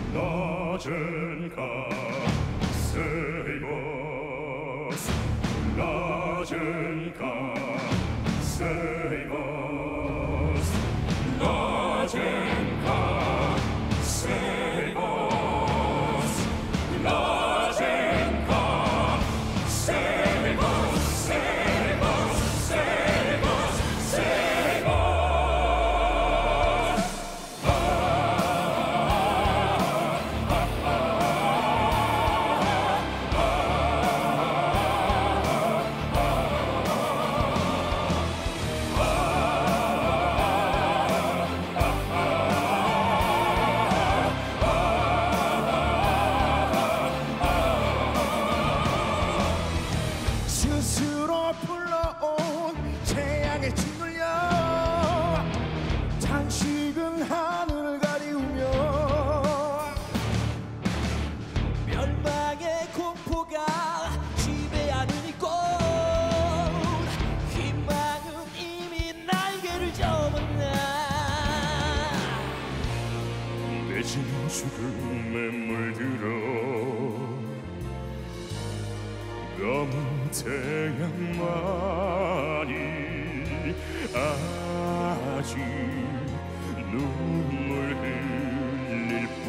낮은 가세이버스 낮은 가세이버스 낮은 가세이버스 낮은 가세이버스 스스로 불러온 태양에 짓눌려 당신은 하늘을 가리우며 멸망의 공포가 지배하는 이곳 희망은 이미 날개를 접었나 내지는 죽음에 물들어 검은 태양만이 아직 눈물 흘릴 뿐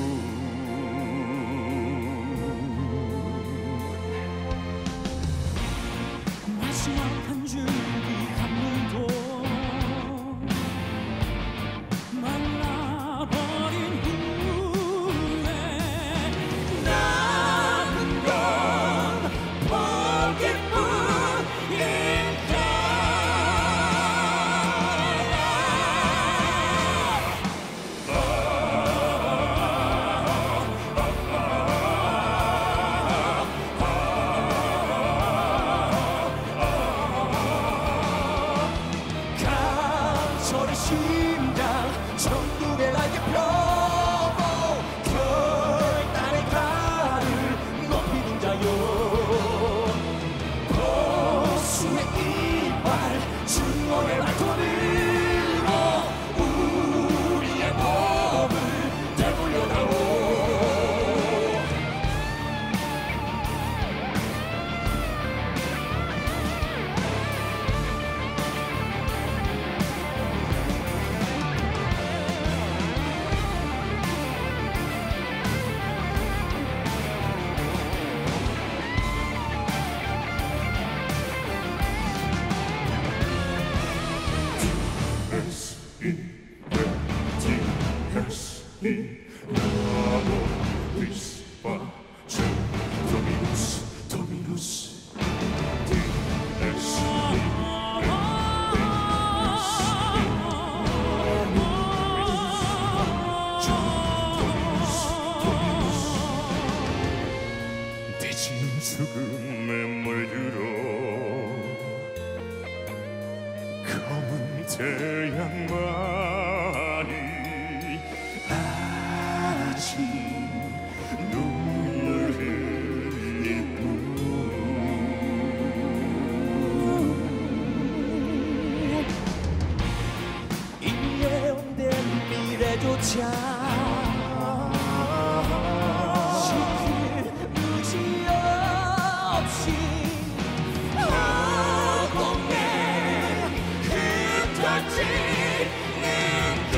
마지막 한 줄기 강물도 말라버린 후에 남은 건 포기뿐인가 강철의 심장 천국의 날개 펴고 결단의 칼을 높이 든 자요 보수의 이빨 증오의 말투로 우리의 몸을 되돌려다오 죽음에 물들어 검은 태양만이 아직 눈물 흘릴 뿐 이 예언된 미래조차 지킬 의지 없이 허공에 흩어지는가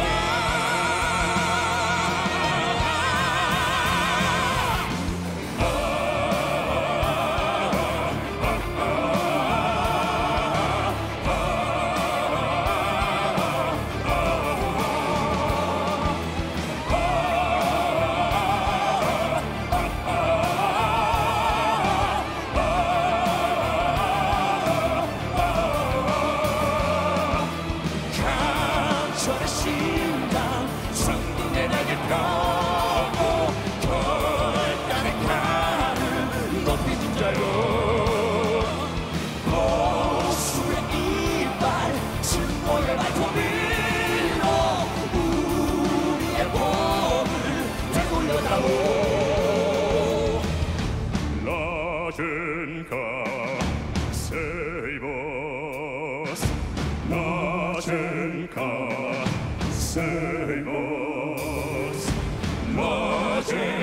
강철의 심장 천국의 날개 펴고 결단의 칼을 높이 든 자요 보수의 이빨 증오의 말투로 우리의 몸을 되돌려다오 낮은 가세이버스 낮은 가세이버스 이제